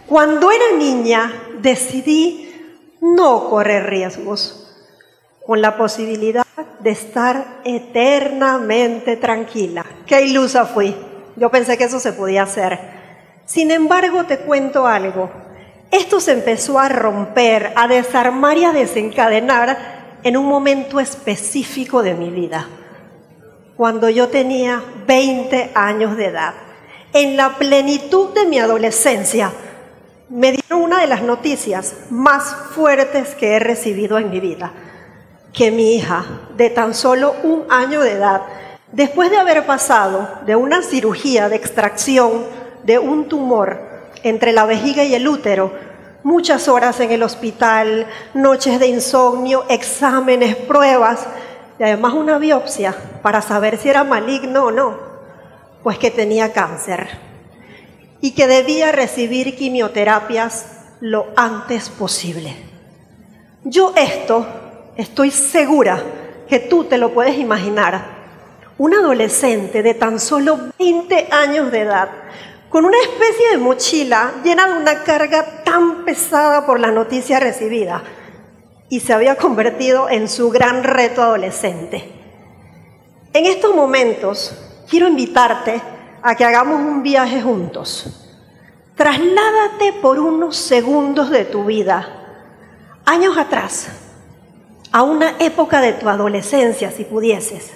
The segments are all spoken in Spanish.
Cuando era niña decidí no correr riesgos, con la posibilidad de estar eternamente tranquila. ¡Qué ilusa fui! Yo pensé que eso se podía hacer. Sin embargo, te cuento algo. Esto se empezó a romper, a desarmar y a desencadenar en un momento específico de mi vida, cuando yo tenía 20 años de edad. En la plenitud de mi adolescencia, me dieron una de las noticias más fuertes que he recibido en mi vida, que mi hija, de tan solo 1 año de edad, después de haber pasado de una cirugía de extracción de un tumor entre la vejiga y el útero, muchas horas en el hospital, noches de insomnio, exámenes, pruebas, y además una biopsia para saber si era maligno o no, pues que tenía cáncer y que debía recibir quimioterapias lo antes posible. Yo estoy segura que tú te lo puedes imaginar. Un adolescente de tan solo 20 años de edad, con una especie de mochila llena de una carga tan pesada por la noticia recibida, y se había convertido en su gran reto adolescente. En estos momentos, quiero invitarte a que hagamos un viaje juntos. Trasládate por unos segundos de tu vida, años atrás, a una época de tu adolescencia, si pudieses.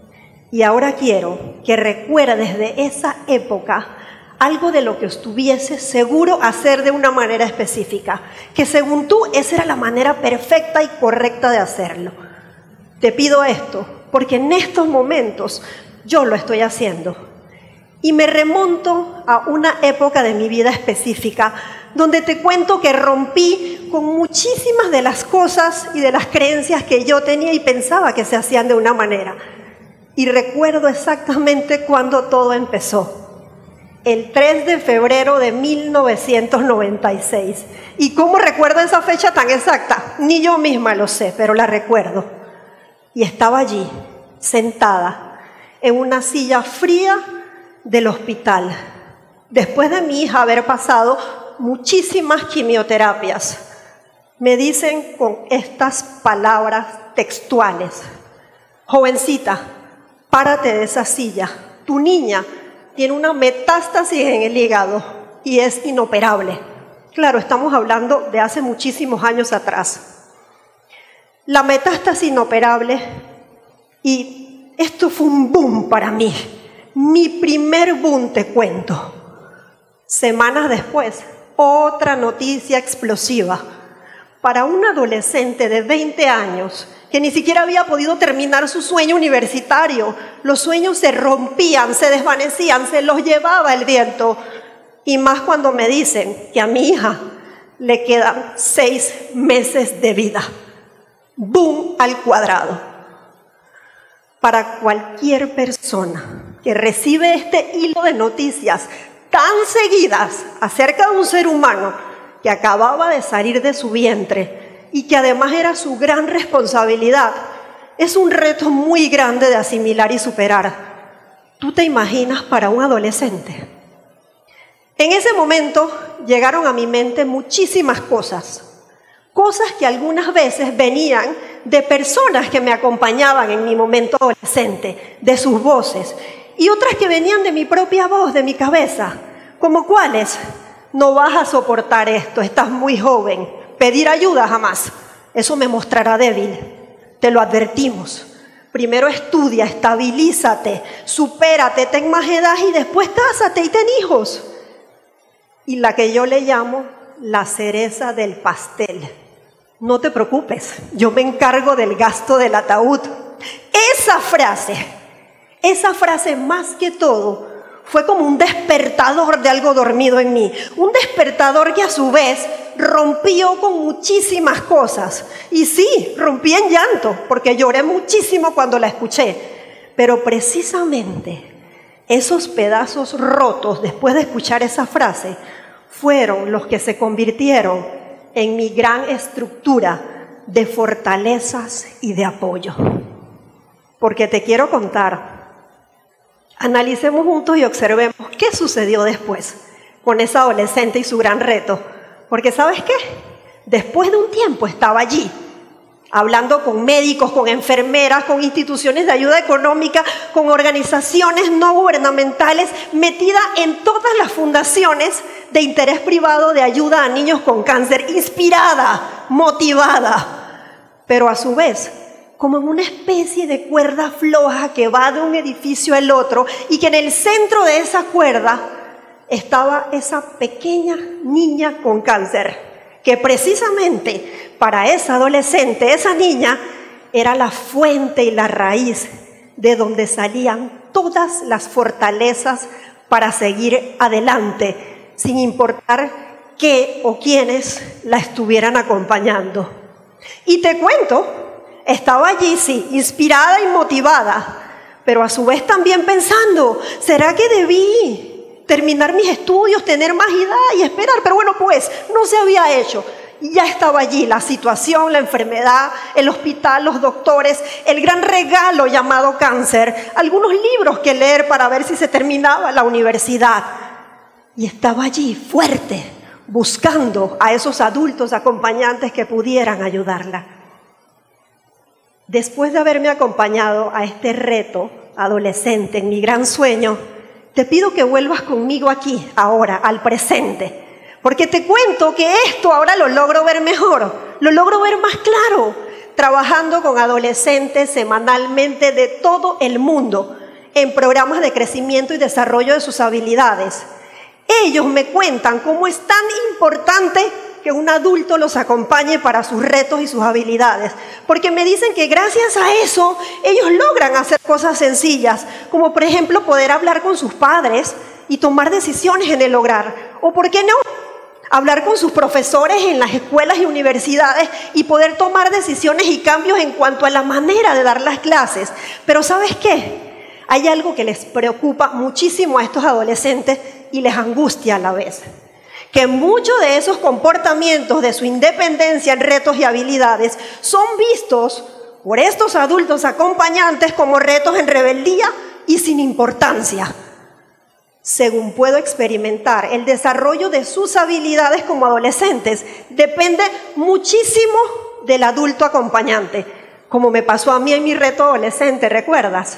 Y ahora quiero que recuerdes de esa época algo de lo que estuvieses seguro hacer de una manera específica, que según tú esa era la manera perfecta y correcta de hacerlo. Te pido esto porque en estos momentos yo lo estoy haciendo. Y me remonto a una época de mi vida específica, donde te cuento que rompí con muchísimas de las cosas y de las creencias que yo tenía y pensaba que se hacían de una manera. Y recuerdo exactamente cuando todo empezó. El 3 de febrero de 1996. ¿Y cómo recuerdo esa fecha tan exacta? Ni yo misma lo sé, pero la recuerdo. Y estaba allí, sentada, en una silla fría del hospital, después de mi hija haber pasado muchísimas quimioterapias. Me dicen con estas palabras textuales: jovencita, párate de esa silla, tu niña tiene una metástasis en el hígado y es inoperable. Claro, estamos hablando de hace muchísimos años atrás. La metástasis inoperable, y esto fue un boom para mí. Mi primer boom, te cuento. Semanas después, otra noticia explosiva. Para un adolescente de 20 años que ni siquiera había podido terminar su sueño universitario, los sueños se rompían, se desvanecían, se los llevaba el viento. Y más cuando me dicen que a mi hija le quedan 6 meses de vida. Boom al cuadrado. Para cualquier persona que recibe este hilo de noticias tan seguidas acerca de un ser humano que acababa de salir de su vientre y que además era su gran responsabilidad, es un reto muy grande de asimilar y superar. ¿Tú te imaginas para un adolescente? En ese momento llegaron a mi mente muchísimas cosas que algunas veces venían de personas que me acompañaban en mi momento adolescente, de sus voces, y otras que venían de mi propia voz, de mi cabeza. ¿Como cuáles? No vas a soportar esto, estás muy joven. Pedir ayuda jamás, eso me mostrará débil. Te lo advertimos. Primero estudia, estabilízate, supérate, ten más edad y después cásate y ten hijos. Y la que yo le llamo la cereza del pastel: no te preocupes, yo me encargo del gasto del ataúd. Esa frase más que todo fue como un despertador de algo dormido en mí, un despertador que a su vez rompió con muchísimas cosas. Y sí, rompí en llanto, porque lloré muchísimo cuando la escuché. Pero precisamente esos pedazos rotos después de escuchar esa frase fueron los que se convirtieron en mi gran estructura de fortalezas y de apoyo. Porque te quiero contar, analicemos juntos y observemos qué sucedió después. con esa adolescente y su gran reto. Porque ¿sabes qué? Después de un tiempo estaba allí, hablando con médicos, con enfermeras, con instituciones de ayuda económica, con organizaciones no gubernamentales, metida en todas las fundaciones de interés privado de ayuda a niños con cáncer, inspirada, motivada, pero a su vez como en una especie de cuerda floja que va de un edificio al otro y que en el centro de esa cuerda estaba esa pequeña niña con cáncer, que precisamente para esa adolescente, esa niña, era la fuente y la raíz de donde salían todas las fortalezas para seguir adelante, sin importar qué o quiénes la estuvieran acompañando. Y te cuento, estaba allí, sí, inspirada y motivada, pero a su vez también pensando, ¿será que debí terminar mis estudios, tener más edad y esperar? Pero bueno, pues no se había hecho. Y ya estaba allí la situación, la enfermedad, el hospital, los doctores, el gran regalo llamado cáncer, algunos libros que leer para ver si se terminaba la universidad. Y estaba allí fuerte, buscando a esos adultos acompañantes que pudieran ayudarla. Después de haberme acompañado a este reto adolescente en mi gran sueño, te pido que vuelvas conmigo aquí, ahora, al presente. Porque te cuento que esto ahora lo logro ver mejor, lo logro ver más claro, trabajando con adolescentes semanalmente de todo el mundo en programas de crecimiento y desarrollo de sus habilidades. Ellos me cuentan cómo es tan importante que un adulto los acompañe para sus retos y sus habilidades, porque me dicen que gracias a eso ellos logran hacer cosas sencillas, como por ejemplo poder hablar con sus padres y tomar decisiones en el hogar, o por qué no, hablar con sus profesores en las escuelas y universidades y poder tomar decisiones y cambios en cuanto a la manera de dar las clases. Pero ¿sabes qué? Hay algo que les preocupa muchísimo a estos adolescentes y les angustia a la vez. Que muchos de esos comportamientos de su independencia en retos y habilidades son vistos por estos adultos acompañantes como retos en rebeldía y sin importancia. Según puedo experimentar, el desarrollo de sus habilidades como adolescentes depende muchísimo del adulto acompañante, como me pasó a mí en mi reto adolescente, ¿recuerdas?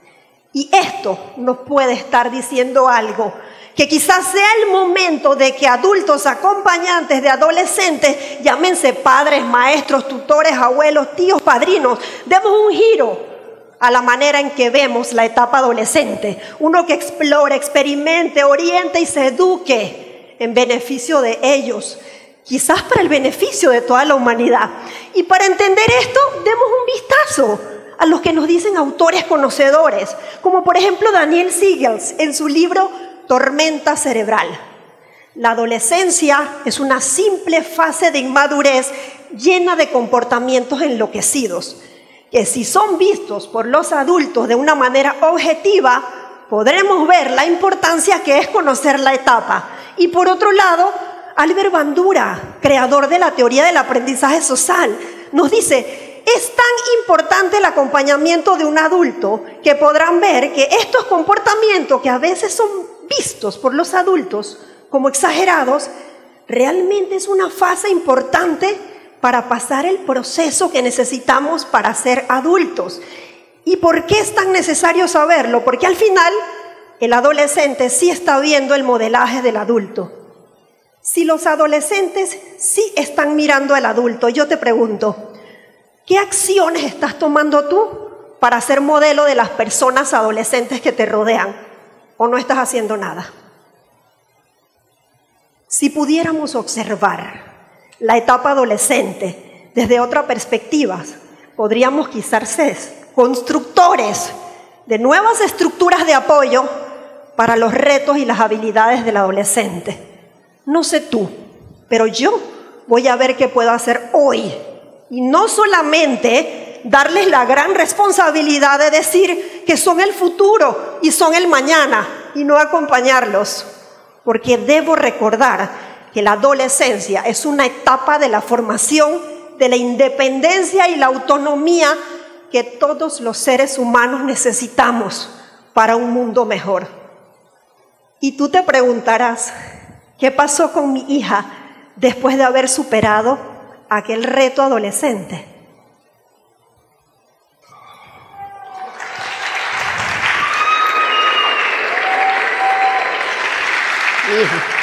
Y esto nos puede estar diciendo algo, que quizás sea el momento de que adultos acompañantes de adolescentes, llámense padres, maestros, tutores, abuelos, tíos, padrinos, demos un giro a la manera en que vemos la etapa adolescente. Uno que explore, experimente, oriente y se eduque en beneficio de ellos, quizás para el beneficio de toda la humanidad. Y para entender esto, demos un vistazo a los que nos dicen autores conocedores, como por ejemplo Daniel Siegels en su libro Tormenta cerebral. La adolescencia es una simple fase de inmadurez llena de comportamientos enloquecidos, que si son vistos por los adultos de una manera objetiva, podremos ver la importancia que es conocer la etapa. Y por otro lado, Albert Bandura, creador de la teoría del aprendizaje social, nos dice: es tan importante el acompañamiento de un adulto que podrán ver que estos comportamientos que a veces son vistos por los adultos como exagerados, realmente es una fase importante para pasar el proceso que necesitamos para ser adultos. ¿Y por qué es tan necesario saberlo? Porque al final el adolescente sí está viendo el modelaje del adulto. Si los adolescentes sí están mirando al adulto, yo te pregunto, ¿qué acciones estás tomando tú para ser modelo de las personas adolescentes que te rodean? ¿O no estás haciendo nada? Si pudiéramos observar la etapa adolescente desde otra perspectiva, podríamos quizás ser constructores de nuevas estructuras de apoyo para los retos y las habilidades del adolescente. No sé tú, pero yo voy a ver qué puedo hacer hoy. Y no solamente darles la gran responsabilidad de decir que son el futuro y son el mañana y no acompañarlos, porque debo recordar que la adolescencia es una etapa de la formación, de la independencia y la autonomía que todos los seres humanos necesitamos para un mundo mejor. Y tú te preguntarás, ¿Qué pasó con mi hija después de haber superado aquel reto adolescente? Hija.